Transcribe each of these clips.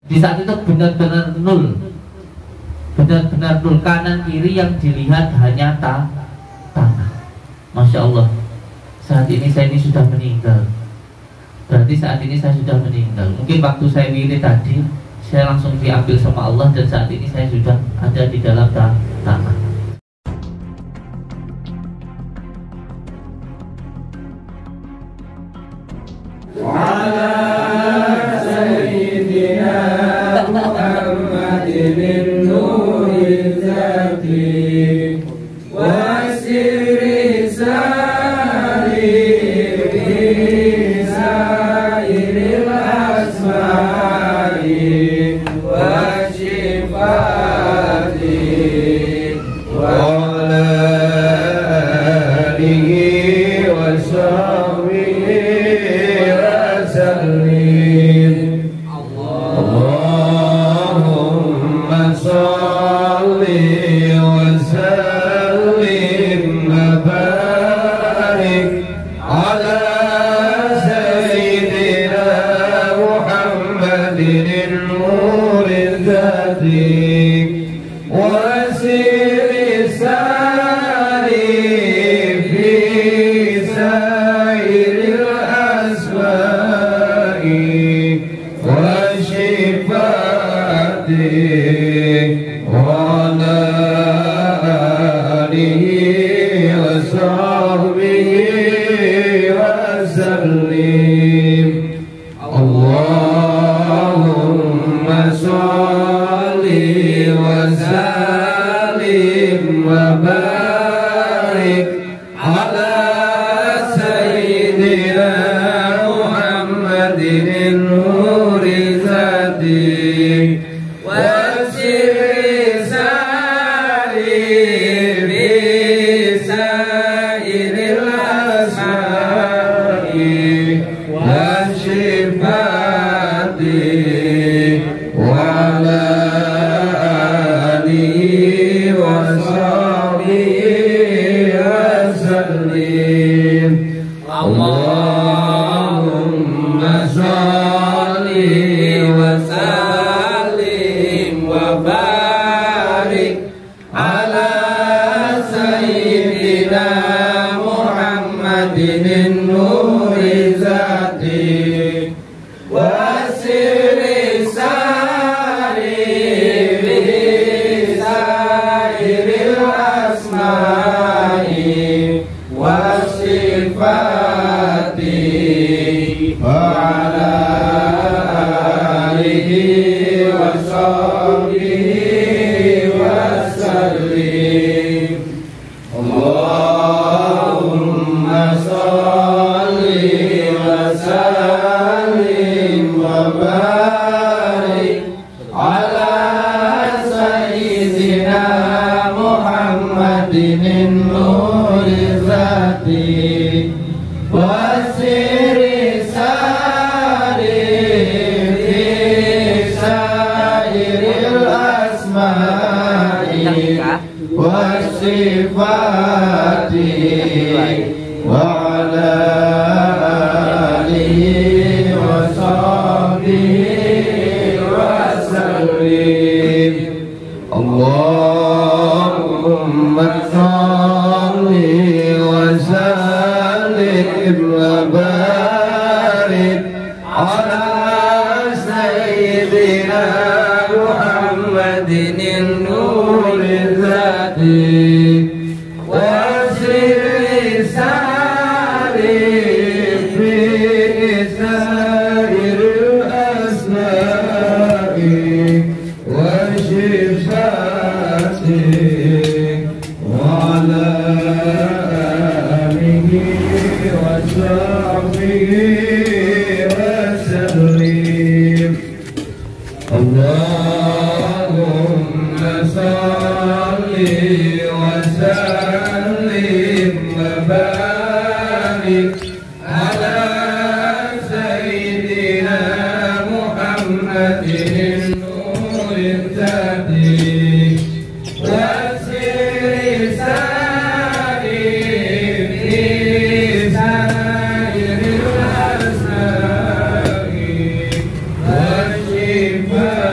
Di saat itu benar-benar nul, benar-benar nul, kanan kiri yang dilihat hanya tanah. Masya Allah, saat ini saya ini sudah meninggal. Berarti saat ini saya sudah meninggal. Mungkin waktu saya wirid tadi, saya langsung diambil sama Allah, dan saat ini saya sudah ada di dalam tanah. Bye.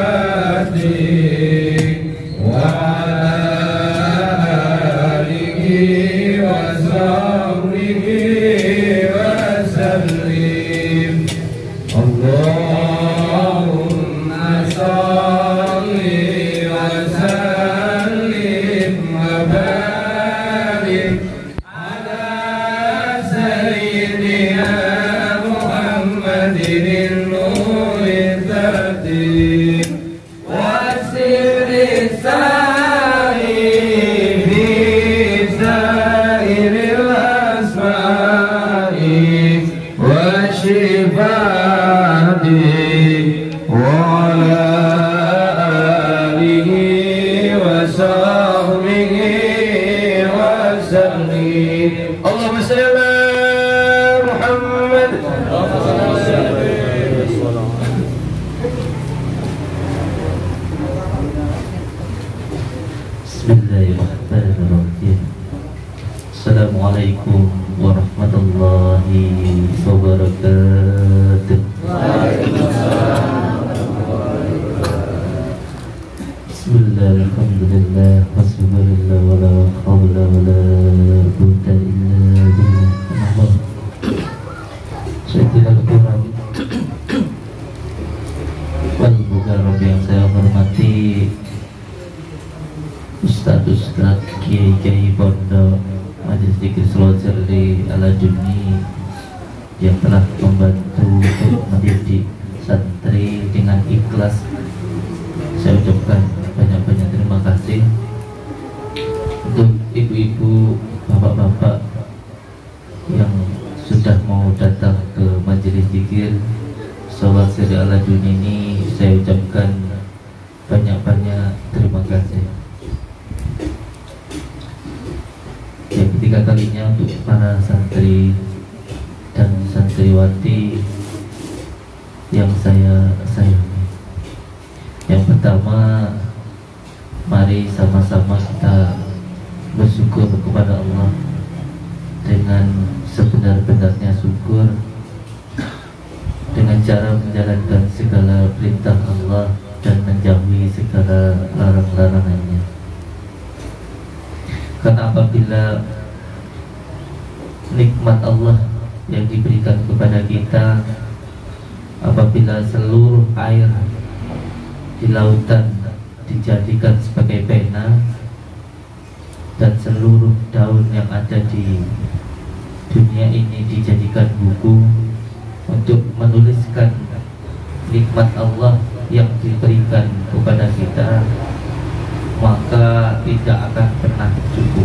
وسر السعي في سائر الأسماء والشفاء وعلى آله وصحبه وسلم. اللهم صل على محمد. Bismillahirrahmanirrahim. Assalamualaikum warahmatullahi wabarakatuh. Bismillahirrahmanirrahim. Wassallallahu wala hawla wala quwwata illa billah. Saya tidak kurang. Wal mukarram yang saya hormati, Ustadz Kiai Pondok Majelis Zikir Selawat-Sirri Al-Aduni yang telah membantu untuk mendidik santri dengan ikhlas. Saya ucapkan banyak-banyak terima kasih. Untuk ibu-ibu, bapak-bapak yang sudah mau datang ke Majelis Zikir Selawat-Sirri Al-Aduni ini, saya ucapkan banyak-banyak terima kasih. Yang ketiga kalinya untuk para santri dan santriwati yang saya sayangi. Yang pertama, mari sama-sama kita bersyukur kepada Allah dengan sebenar-benarnya syukur, dengan cara menjalankan segala perintah Allah dan menjauhi segala larang-larangannya. Karena apabila nikmat Allah yang diberikan kepada kita, apabila seluruh air di lautan dijadikan sebagai pena dan seluruh daun yang ada di dunia ini dijadikan buku untuk menuliskan nikmat Allah yang diberikan kepada kita, maka tidak akan pernah cukup.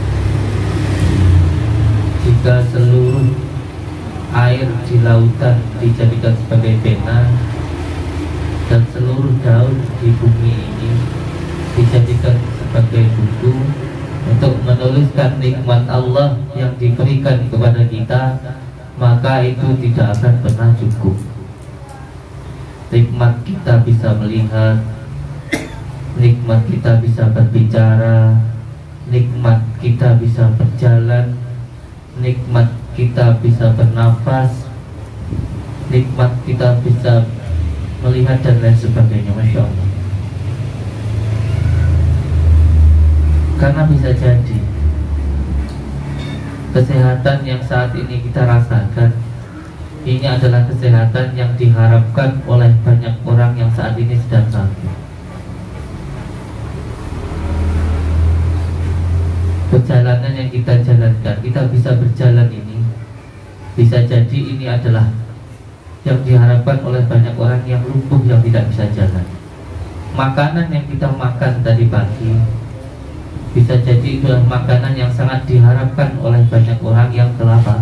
Jika seluruh air di lautan dijadikan sebagai pena dan seluruh daun di bumi ini dijadikan sebagai buku untuk menuliskan nikmat Allah yang diberikan kepada kita, maka itu tidak akan pernah cukup. Nikmat kita bisa melihat, nikmat kita bisa berbicara, nikmat kita bisa berjalan, nikmat kita bisa bernafas, nikmat kita bisa melihat dan lain sebagainya. Masya Allah. Karena bisa jadi kesehatan yang saat ini kita rasakan, ini adalah kesehatan yang diharapkan oleh banyak orang yang saat ini sedang sakit. Perjalanan yang kita jalankan, kita bisa berjalan ini, bisa jadi ini adalah yang diharapkan oleh banyak orang yang lumpuh, yang tidak bisa jalan. Makanan yang kita makan tadi pagi, bisa jadi itulah makanan yang sangat diharapkan oleh banyak orang yang kelaparan.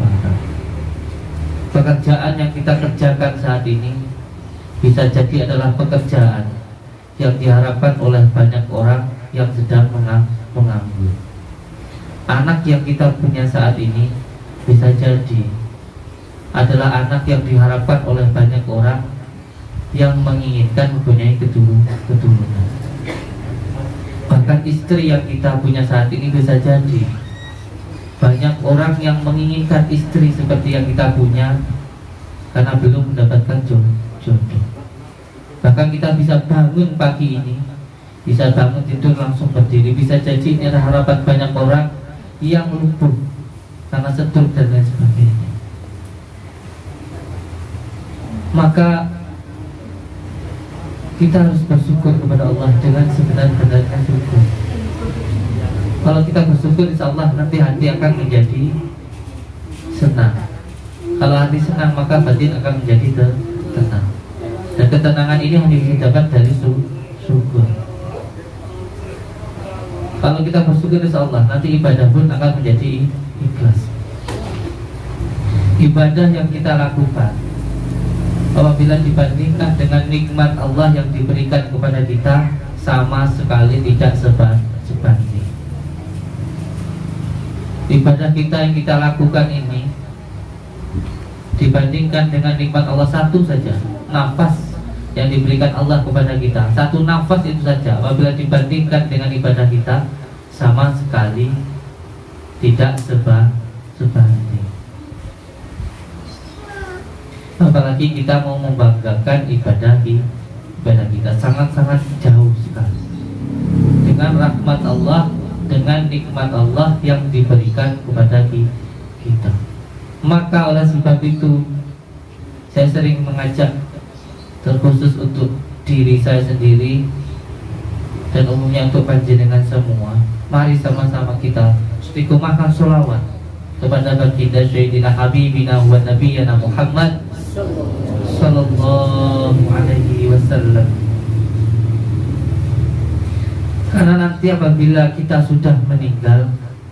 Pekerjaan yang kita kerjakan saat ini bisa jadi adalah pekerjaan yang diharapkan oleh banyak orang yang sedang menganggur. Anak yang kita punya saat ini bisa jadi adalah anak yang diharapkan oleh banyak orang yang menginginkan mempunyai keturunan. Bahkan istri yang kita punya saat ini bisa jadi banyak orang yang menginginkan istri seperti yang kita punya karena belum mendapatkan jodoh. Bahkan kita bisa bangun pagi ini, bisa bangun tidur langsung berdiri, bisa jadi ini adalah harapan banyak orang yang lumpuh karena stroke dan lain sebagainya. Maka kita harus bersyukur kepada Allah dengan sebenar-benarnya syukur. Kalau kita bersyukur, insya Allah nanti hati akan menjadi senang. Kalau hati senang, maka batin akan menjadi tenang. Dan ketenangan ini hanya kita dapat dari syukur. Kalau kita bersyukur insya Allah nanti ibadah pun akan menjadi ikhlas. Ibadah yang kita lakukan apabila dibandingkan dengan nikmat Allah yang diberikan kepada kita, sama sekali tidak sebanding. Ibadah kita yang kita lakukan ini dibandingkan dengan nikmat Allah satu saja, nafas yang diberikan Allah kepada kita, satu nafas itu saja, apabila dibandingkan dengan ibadah kita, sama sekali tidak sebanding. Apalagi kita mau membanggakan ibadah kita, sangat-sangat jauh sekali dengan rahmat Allah, dengan nikmat Allah yang diberikan kepada kita. Maka oleh sebab itu saya sering mengajak, terkhusus untuk diri saya sendiri dan umumnya untuk panjenengan semua, mari sama-sama kita istiqomahkan sholawat kepada baginda Sayyidina Habibina wa Nabiyana Muhammad sallallahu alaihi wasallam. Karena nanti apabila kita sudah meninggal,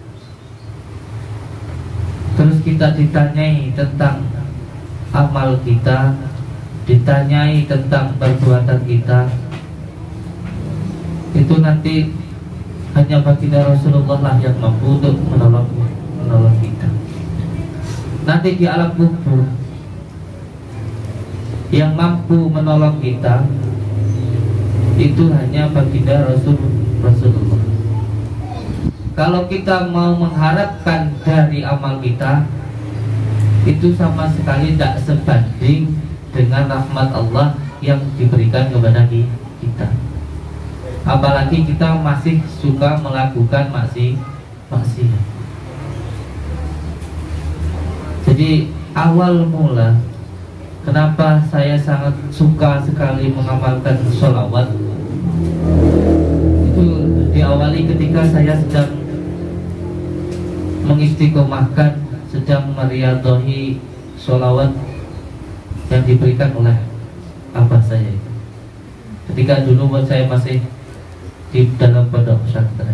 terus kita ditanyai tentang amal kita, ditanyai tentang perbuatan kita, itu nanti hanya baginda Rasulullah lah yang mampu untuk menolong kita. Nanti di alam kubur yang mampu menolong kita itu hanya baginda Rasulullah. Kalau kita mau mengharapkan dari amal kita, itu sama sekali tidak sebanding dengan rahmat Allah yang diberikan kepada kita. Apalagi kita masih suka melakukan maksiat. Jadi awal mula kenapa saya sangat suka sekali mengamalkan sholawat, itu diawali ketika saya sedang mengistiqomahkan, sedang meriadhahi sholawat yang diberikan oleh abah saya itu. Ketika dulu saya masih di dalam pondok pesantren.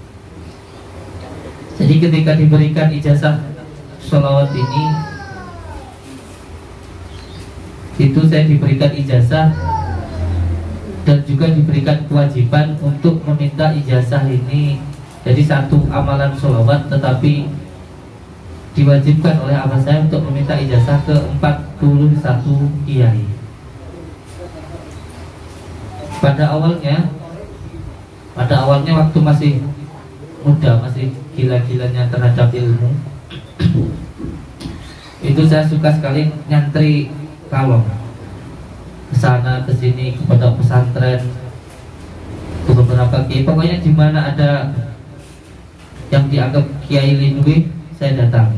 Jadi ketika diberikan ijazah sholawat ini, itu saya diberikan ijazah dan juga diberikan kewajiban untuk meminta ijazah ini. Jadi satu amalan sholawat, tetapi diwajibkan oleh abah saya untuk meminta ijazah ke 41 kiai. Pada awalnya waktu masih muda, masih gila-gilanya terhadap ilmu, itu saya suka sekali nyantri kalong kesana kesini, kepada pesantren, ke beberapa kiai. Pokoknya di mana ada yang dianggap kiai lindui, saya datangi.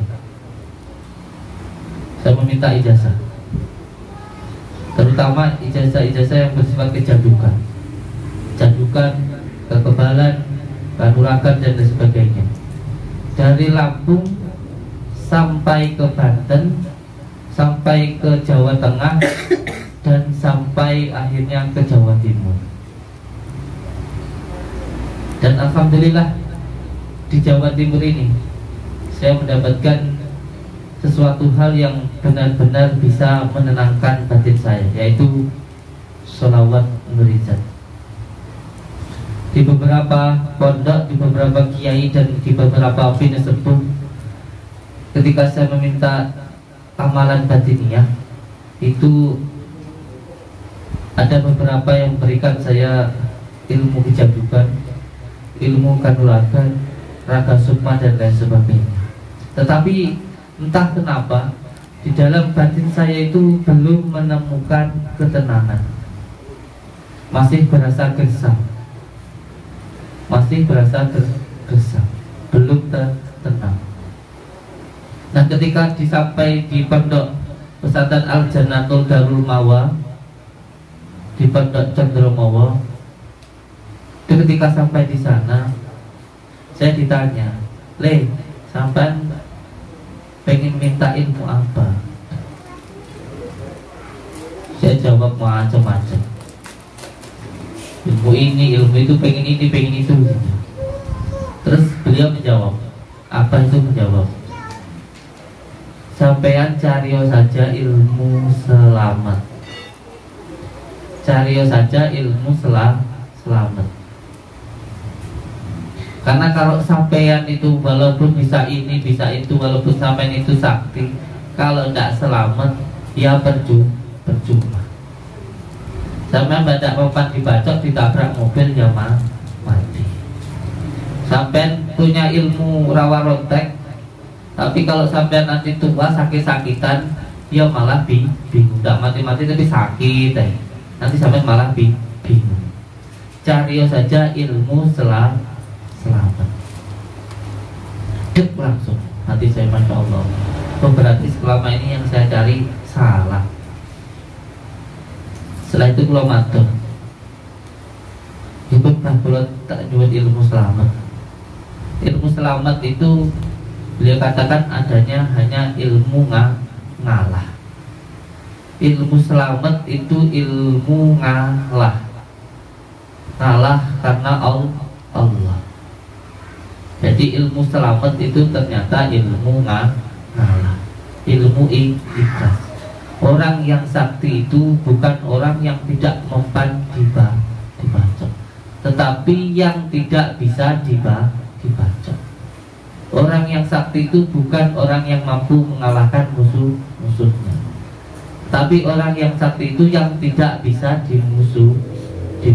Saya meminta ijazah, terutama ijazah-ijazah yang bersifat kejadukan, kekebalan, kanuragan dan lain sebagainya. Dari Lampung sampai ke Banten, sampai ke Jawa Tengah, dan sampai akhirnya ke Jawa Timur. Dan alhamdulillah di Jawa Timur ini saya mendapatkan sesuatu hal yang benar-benar bisa menenangkan batin saya, yaitu sholawat nurizat. Di beberapa pondok, di beberapa kiai, dan di beberapa bina sepuh, ketika saya meminta amalan batiniah, itu ada beberapa yang berikan saya ilmu kejadukan, ilmu kanuragan, raga sukma dan lain sebagainya. Tetapi entah kenapa di dalam batin saya itu belum menemukan ketenangan, masih berasa gersang, belum tenang. Nah, ketika disampai di pondok pesantren Al Jannatul Darul Mawa di pondok Condromowo, ketika sampai di sana saya ditanya, "Le, sampean pengen minta ilmu apa?" Saya jawab macam-macam. Ilmu ini, ilmu itu, pengen ini, pengen itu. Terus beliau menjawab, apa itu menjawab? Sampean cario saja ilmu selamat. Cario saja ilmu selamat. Karena kalau sampean itu walaupun bisa ini, bisa itu, walaupun sampean itu sakti, kalau tidak selamat, ya percuma. Sampean badak papan dibacok, ditabrak mobil, ya mati. Sampean punya ilmu rawa rontek, tapi kalau sampean nanti tua sakit-sakitan, ya malah bingung. Tidak mati-mati tapi sakit, nanti sampean malah bingung. Cari saja ilmu selamat. Dek langsung hati saya, Masya Allah. Berarti selama ini yang saya cari salah. Setelah itu kalau matur, ibu kalau tak jual ilmu selamat. Ilmu selamat itu beliau katakan adanya hanya ilmu ngalah. Ilmu selamat itu ilmu ngalah karena Allah. Jadi ilmu selamat itu ternyata ilmu ngalah, ilmu ikhlas. Orang yang sakti itu bukan orang yang tidak mempan dibacok, tetapi yang tidak bisa dibacok. Orang yang sakti itu bukan orang yang mampu mengalahkan musuhnya, tapi orang yang sakti itu yang tidak bisa dimusuhi.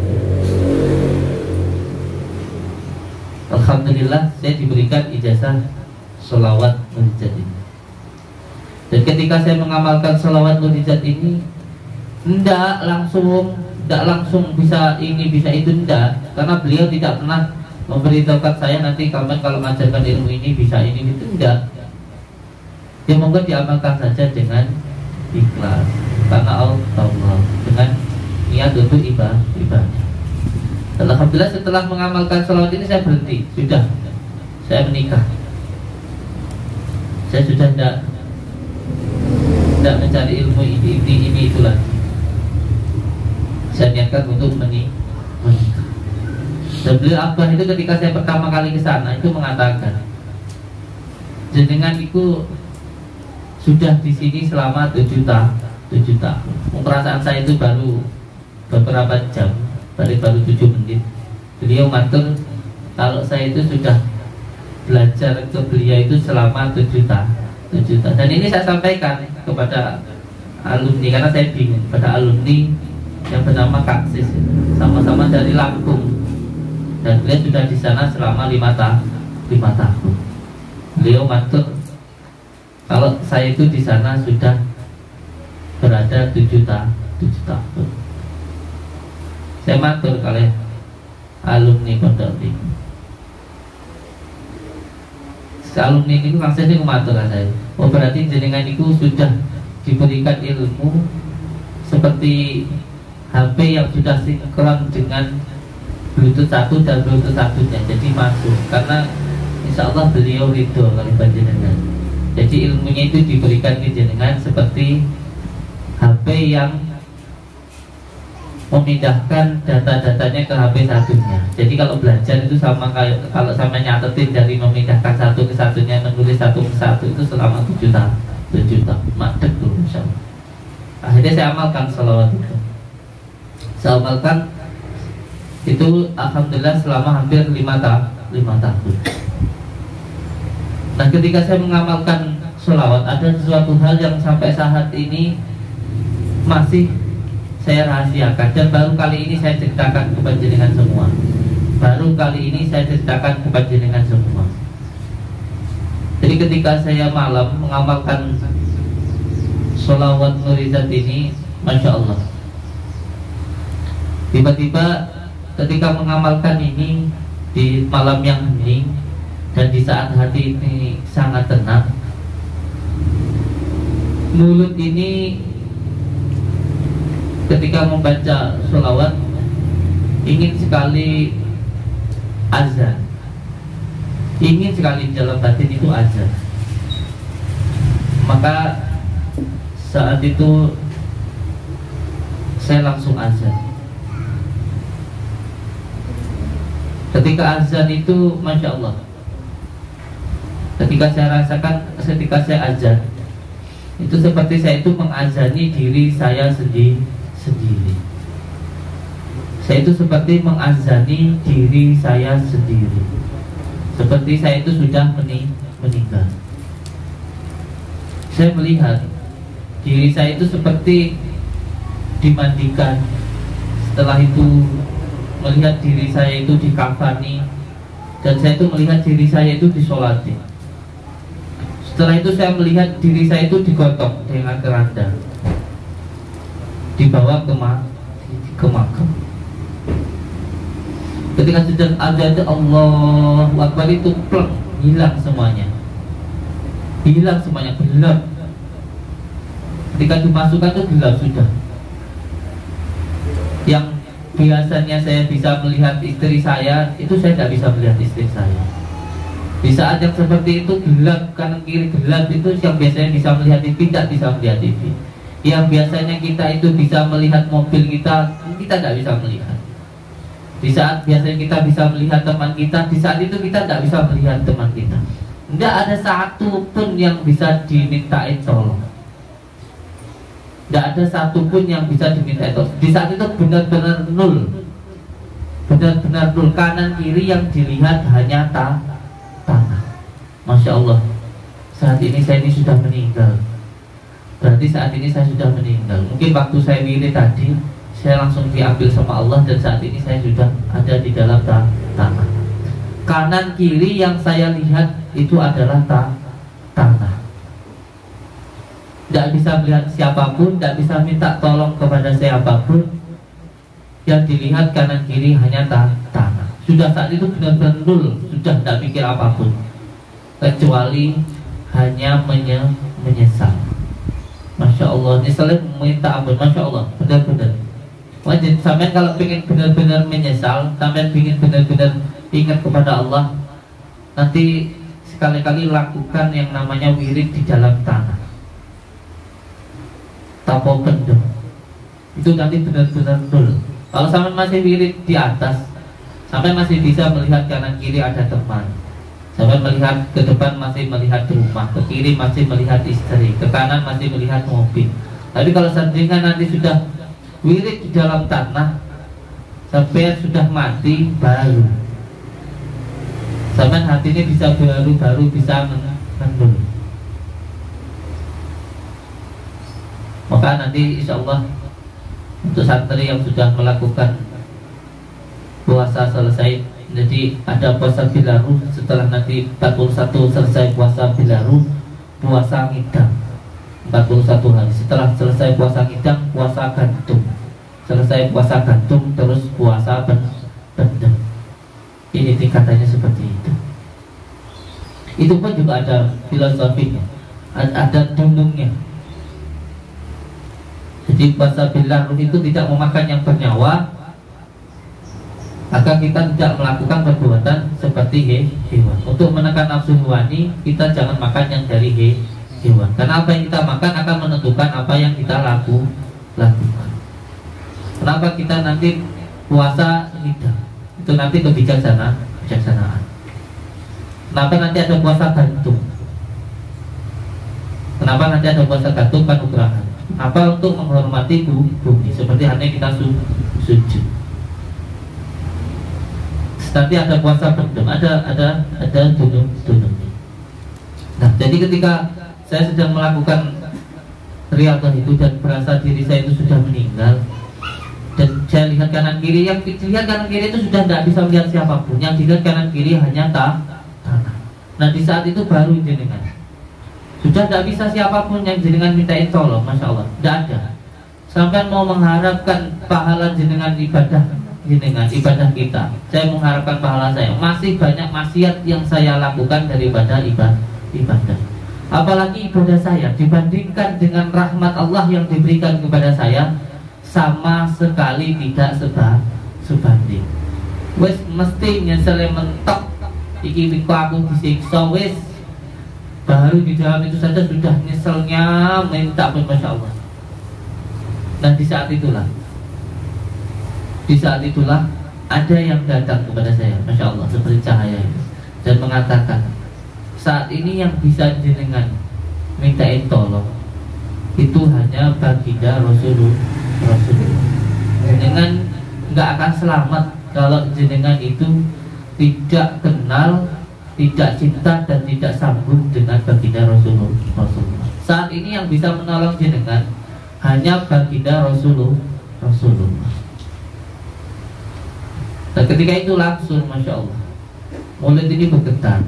Alhamdulillah saya diberikan ijazah sholawat munajat ini. Dan ketika saya mengamalkan sholawat munajat ini, tidak langsung bisa ini bisa itu, tidak. Karena beliau tidak pernah memberitahukan saya nanti kamu kalau mengajarkan ilmu ini bisa ini itu, tidak. Ya moga diamalkan saja dengan ikhlas karena Allah, dengan niat untuk ibadah. Alhamdulillah setelah mengamalkan sholawat ini saya berhenti, sudah saya menikah. Saya sudah tidak mencari ilmu ini itu lagi. Saya niatkan untuk menikah. Dan beliau Abah itu ketika saya pertama kali ke sana itu mengatakan, jenengan itu sudah di sini selama 7 tahun. Perasaan saya itu baru beberapa jam, baru 7 menit. Beliau matur, kalau saya itu sudah belajar ke beliau itu selama 7 tahun. Dan ini saya sampaikan kepada alumni karena saya bingung. Pada alumni yang bernama Kak Sis, sama-sama dari Lampung, dan beliau sudah di sana selama 5 tahun. Beliau matur, kalau saya itu di sana sudah berada 7 tahun. Saya matur kali alumni pondok ini. Alumni ini maksudnya matur saya. Oh berarti jenengan itu sudah diberikan ilmu seperti HP yang sudah sinkron dengan Bluetooth 1 dan Bluetooth 1-nya, jadi masuk. Karena insya Allah beliau ridho kali jenengan. Jadi ilmunya itu diberikan ke jenengan seperti HP yang memindahkan data-datanya ke HP satunya. Jadi kalau belajar itu sama kayak kalau sama nyatetin dari memindahkan satu ke satunya, menulis satu ke satu itu selama 7 tahun. Madek dulu insyaallah. Akhirnya saya amalkan sholawat itu. Saya amalkan itu alhamdulillah selama hampir 5 tahun. Nah ketika saya mengamalkan sholawat, ada sesuatu hal yang sampai saat ini masih saya rahasiakan, dan baru kali ini saya ceritakan kepada jenengan semua. Jadi ketika saya malam mengamalkan sholawat murizat ini, Masya Allah, tiba-tiba ketika mengamalkan ini di malam yang hening dan di saat hati ini sangat tenang, mulut ini ketika membaca sholawat ingin sekali azan, ingin sekali dalam batin itu azan. Maka saat itu saya langsung azan. Ketika azan itu, Masya Allah, ketika saya rasakan, ketika saya azan, itu seperti saya itu mengazani diri saya sendiri. Saya itu seperti mengazani diri saya sendiri, seperti saya itu sudah meninggal. Saya melihat diri saya itu seperti dimandikan. Setelah itu melihat diri saya itu dikafani, dan saya itu melihat diri saya itu disolati. Setelah itu saya melihat diri saya itu digotong dengan keranda, dibawa ke makam. Ketika sudah ada Allahu Akbar itu plek, hilang semuanya, gelap. Ketika dimasukkan itu gelap sudah. Yang biasanya saya bisa melihat istri saya, itu saya tidak bisa melihat istri saya. Di saat yang seperti itu gelap, kanan kiri gelap, itu yang biasanya bisa melihat TV tidak bisa melihat TV. Yang biasanya kita itu bisa melihat mobil kita tidak bisa melihat. Di saat biasanya kita bisa melihat teman kita, di saat itu kita tidak bisa melihat teman kita. Tidak ada satu pun yang bisa dimintai tolong. Tidak ada satu pun yang bisa dimintai tolong. Di saat itu benar-benar nol. Benar-benar nol. Kanan kiri yang dilihat hanya tanah. Masya Allah, saat ini saya sudah meninggal. Berarti saat ini saya sudah meninggal. Mungkin waktu saya wirid tadi, saya langsung diambil sama Allah, dan saat ini saya sudah ada di dalam tanah. Kanan kiri yang saya lihat itu adalah tanah. Tidak bisa melihat siapapun, tidak bisa minta tolong kepada siapapun. Yang dilihat kanan kiri hanya tanah. Sudah saat itu benar-benar nul, sudah tidak pikir apapun kecuali hanya menyesal. Masya Allah, nyesalnya meminta ampun. Masya Allah, benar-benar wajib. Sampai kalau ingin benar-benar menyesal, sampai ingin benar-benar ingat kepada Allah, nanti sekali-kali lakukan yang namanya wirid di dalam tanah, tapo pendem. Itu nanti benar-benar nul. Kalau sampai masih wirid di atas, sampai masih bisa melihat kanan kiri ada teman, sampai melihat ke depan masih melihat rumah, ke kiri masih melihat istri, ke kanan masih melihat mobil. Tapi kalau seandainya nanti sudah wirid di dalam tanah, sampai sudah mati baru, sampai hati ini bisa baru bisa mendul. Maka nanti insya Allah untuk santri yang sudah melakukan puasa selesai, jadi ada puasa bilaru, setelah nanti 41 selesai puasa bilaru, puasa ngidam 41 hari. Setelah selesai puasa ngidam, puasa gantung. Selesai puasa gantung, terus puasa pendem. Ini tingkatannya seperti itu. Itu pun juga ada filosofinya, ada dunungnya. Jadi puasa bilaru itu tidak memakan yang bernyawa, agar kita tidak melakukan perbuatan seperti hewan. Untuk menekan nafsu hewani, kita jangan makan yang dari hewan. Karena apa yang kita makan akan menentukan apa yang kita lakukan. Kenapa kita nanti puasa ngidam? Itu nanti kebijaksanaan. Kenapa nanti ada puasa gantung? Kenapa nanti ada puasa gantung panugrahan? Apa untuk menghormati bumi, seperti halnya kita sujud. Tapi ada puasa pendem, ada dunung. Nah, jadi ketika saya sedang melakukan riyadhah itu dan berasa diri saya itu sudah meninggal, dan saya lihat kanan kiri, yang dilihat kanan kiri itu sudah tidak bisa melihat siapapun, yang dilihat kanan kiri hanya tanah. Nah, di saat itu baru jenengan sudah tidak bisa siapapun yang jenengan mintain tolong. Masya Allah, tidak ada. Sampai mau mengharapkan pahala jenengan ibadah kita, saya mengharapkan pahala saya. Masih banyak maksiat yang saya lakukan daripada ibadah. Apalagi ibadah saya dibandingkan dengan rahmat Allah yang diberikan kepada saya, sama sekali tidak sebanding. Wes mesti nyesel mentok, iki aku disiksa wes. Baru di dalam itu saja sudah nyeselnya minta pun, Masya Allah. Dan di saat itulah Di saat itulah ada yang datang kepada saya, Masya Allah, seperti cahaya itu, dan mengatakan, saat ini yang bisa jenengan mintain tolong itu hanya baginda Rasulullah. Jenengan nggak akan selamat kalau jenengan itu tidak kenal, tidak cinta, dan tidak sambung dengan baginda Rasulullah. Saat ini yang bisa menolong jenengan hanya baginda Rasulullah. Dan ketika itu langsung, Masya Allah, mulut ini bergetar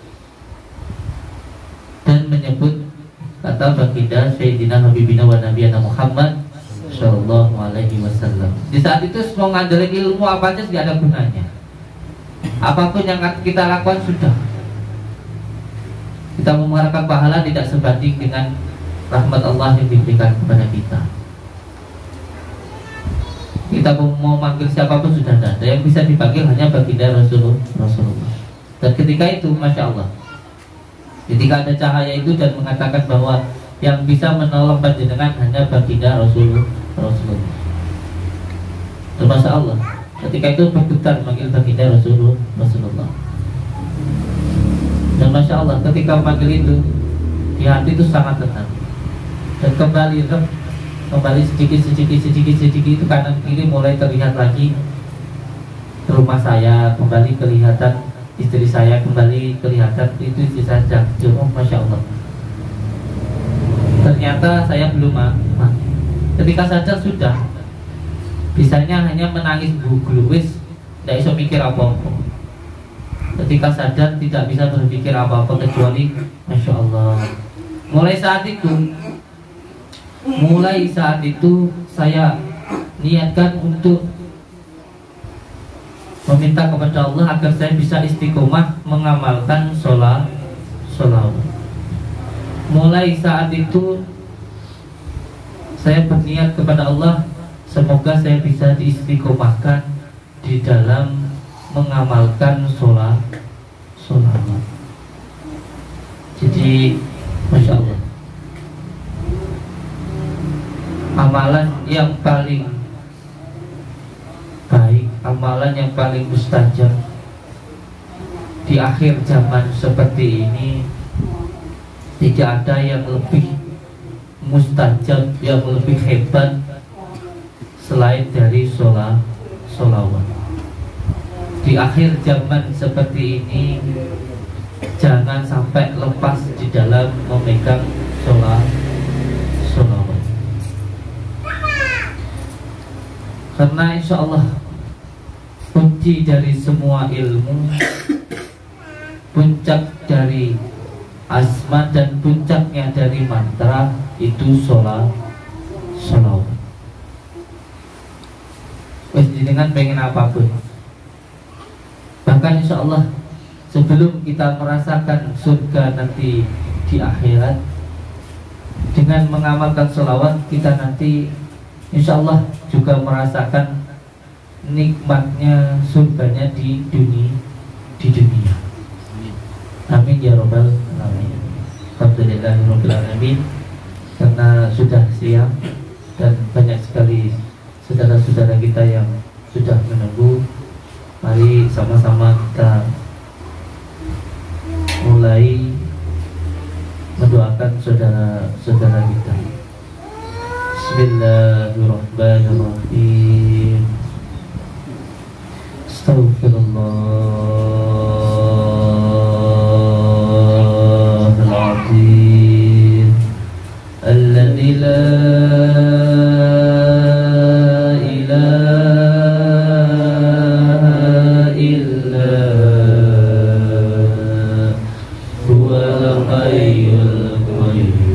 dan menyebut kata baginda Sayyidina Habibina wa Nabiyana Muhammad Sallallahu Alaihi Wasallam. Di saat itu mau ngandelin ilmu apa aja tidak ada gunanya. Apapun yang kita lakukan sudah, kita mengharapkan pahala tidak sebanding dengan rahmat Allah yang diberikan kepada kita. Kita mau manggil siapapun sudah tidak ada. Yang bisa dipanggil hanya baginda Rasulullah. Dan ketika itu, Masya Allah, ketika ada cahaya itu dan mengatakan bahwa yang bisa menolong panjenengan hanya baginda Rasulullah. Dan Masya Allah, ketika itu bergetar memanggil baginda Rasulullah. Dan Masya Allah, ketika memanggil itu, di hati itu sangat tenang. Dan kembali sedikit itu kanan kiri mulai terlihat lagi rumah saya, kembali kelihatan istri saya, kembali kelihatan itu istri saya. Oh, Masya Allah, ternyata saya belum mati. Ketika sadar sudah, bisanya hanya menangis gluwis, tidak bisa mikir apa-apa. Ketika sadar tidak bisa berpikir apa-apa kecuali Masya Allah. Mulai saat itu saya niatkan untuk meminta kepada Allah agar saya bisa istiqomah mengamalkan sholawat. Mulai saat itu saya berniat kepada Allah, semoga saya bisa diistiqomahkan di dalam mengamalkan sholawat. Jadi Masya Allah, amalan yang paling baik, amalan yang paling mustajab di akhir zaman seperti ini, tidak ada yang lebih mustajab, yang lebih hebat selain dari sholawat. Di akhir zaman seperti ini, jangan sampai lepas di dalam memegang sholawat. Karena insya Allah kunci dari semua ilmu, puncak dari asma dan puncaknya dari mantra itu sholawat. Dengan pengen apapun, bahkan insya Allah sebelum kita merasakan surga nanti di akhirat, dengan mengamalkan sholawat kita nanti insya Allah juga merasakan nikmatnya surganya di dunia. Amin ya robbal alamin. Alhamdulillahirabbil alamin. Karena sudah siang dan banyak sekali saudara-saudara kita yang sudah menunggu, mari sama-sama kita mulai mendoakan saudara-saudara kita. Bismillahirrahmanirrahim. Astaghfirullahaladzim alladzi la ilaha illa huwal hayyul qayyum.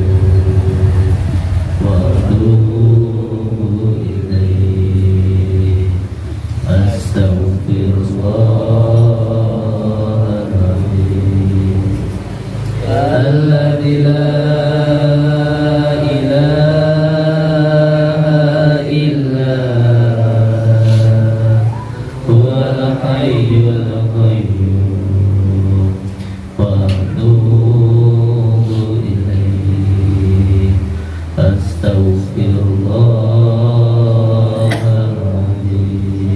Astagfirullahaladzim.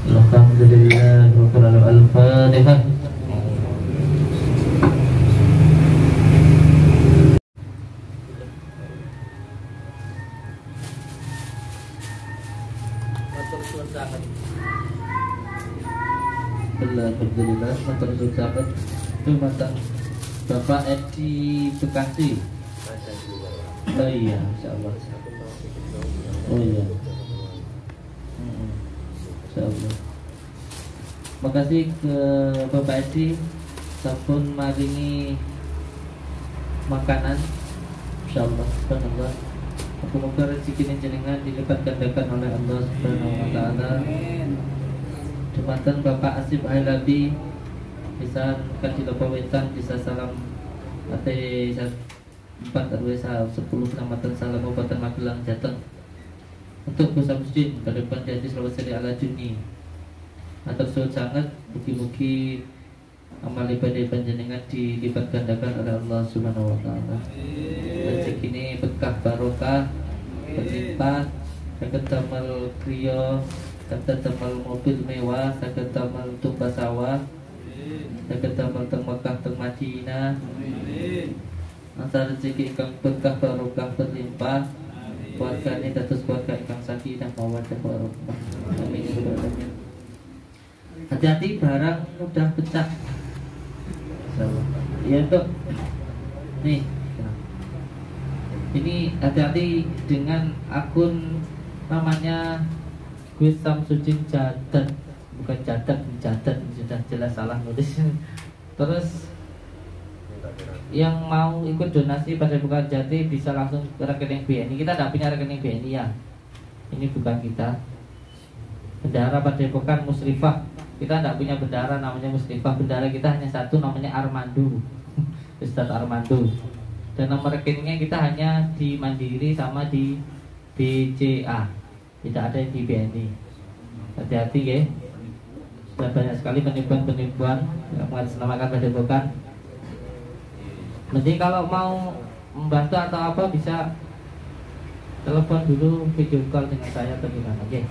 Alhamdulillah Rabbil alamin. Al-Fatihah. Alhamdulillah, matur suwun sangat. Itu matang Bapak Edi Bekasi. Oh iya, insyaallah. Oh iya. Insyaallah. Makasih ke Bapak Edi sampun maringi makanan. Insyaallah, subhanallah. Semoga rezeki jenengan dilipat gandakan oleh Allah Subhanahu wa taala. Jumatan Bapak Asif Ailabi bisa kadilo pawetan bisa salam ate 4 RW 10 kecamatan salam Kabupaten Magelang Jateng. Untuk Gus Samsudin Kadepan Jati Sulawesi ala Juni. Atur suwun sangat mugi-mugi amal ibadah panjenengan dilipat gandakan oleh Allah Subhanahu wa taala. Rezeki ini berkah barokah berlimpah saged damel kriya saged damel mobil mewah saged damel tumpah sawah saged damel teng Mekah teng Madinah. Ansar rezeki ingkang berkah barokah berlimpah keluargane dados keluarga ingkang sakinah mawaddah warahmah. Amin ya rabbal alamin. Hati-hati barang mudah pecah. Iya Dok. Nih. Ini hati-hati dengan akun namanya Gus Samsudin Jadat, bukan Jadat, Jadat sudah jelas salah nulis. Terus yang mau ikut donasi pada Bukan Jati bisa langsung ke rekening BNI. Kita tidak punya rekening BNI ya. Ini bukan kita. Bendahara Padepokan Musrifah. Kita tidak punya bendahara namanya Musrifah. Bendahara kita hanya satu namanya Armando. Ustaz Armando. Dan nomor rekeningnya kita hanya di Mandiri sama di BCA. Tidak ada di BNI. Hati-hati ya. Sudah banyak sekali penipuan-penipuan yang mengatasnamakan Padepokan. Nanti kalau mau membantu atau apa bisa telepon dulu, video call dengan saya atau gimana, oke?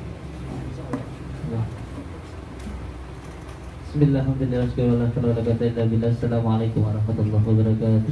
Bismillahirrahmanirrahim. Assalamualaikum warahmatullahi wabarakatuh.